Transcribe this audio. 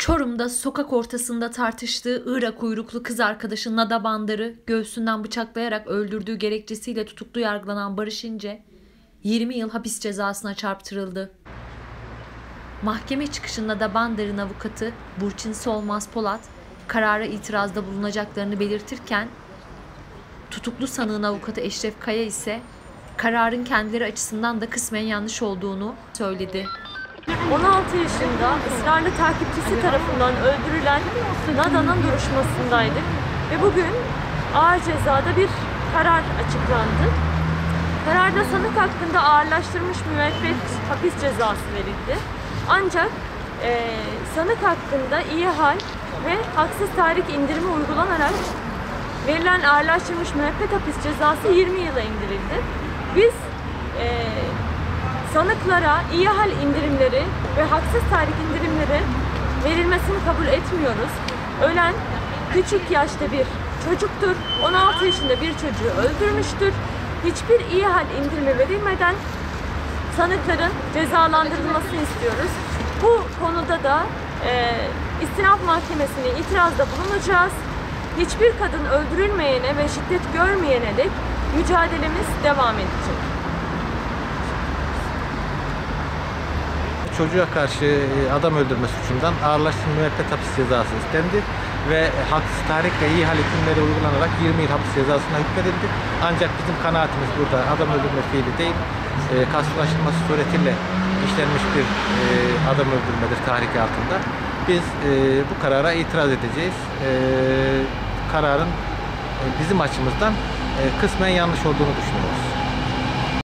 Çorum'da sokak ortasında tartıştığı Irak uyruklu kız arkadaşı Nada Bandar'ı göğsünden bıçaklayarak öldürdüğü gerekçesiyle tutuklu yargılanan Barış İnce, 20 yıl hapis cezasına çarptırıldı. Mahkeme çıkışında Nada Bandar'ın avukatı Burçin Solmaz Polat, karara itirazda bulunacaklarını belirtirken, tutuklu sanığın avukatı Eşref Kaya ise kararın kendileri açısından da kısmen yanlış olduğunu söyledi. 16 yaşında ısrarlı takipçisi tarafından öldürülen Nada'nın duruşmasındaydık ve bugün ağır cezada bir karar açıklandı. Kararda sanık hakkında ağırlaştırılmış müebbet hapis cezası verildi. Ancak sanık hakkında iyi hal ve haksız tahrik indirimi uygulanarak verilen ağırlaştırılmış müebbet hapis cezası 20 yıla indirildi. Biz sanıklara iyi hal indirimleri ve haksız tahrik indirimleri verilmesini kabul etmiyoruz. Ölen küçük yaşta bir çocuktur, 16 yaşında bir çocuğu öldürmüştür. Hiçbir iyi hal indirimi verilmeden sanıkların cezalandırılmasını istiyoruz. Bu konuda da istinaf mahkemesine itirazda bulunacağız. Hiçbir kadın öldürülmeyene ve şiddet görmeyene dek mücadelemiz devam edecek. Çocuğa karşı adam öldürme suçundan ağırlaştırılmış müebbet hapis cezası istendi ve haksız tahrik ve iyi hal hükümleri uygulanarak 20 yıl hapis cezasına hükmedildi. Ancak bizim kanaatimiz burada adam öldürme fiili değil, karşılaştırması suretiyle işlenmiş bir adam öldürmedir tahrik altında. Biz bu karara itiraz edeceğiz. Kararın bizim açımızdan kısmen yanlış olduğunu düşünüyoruz.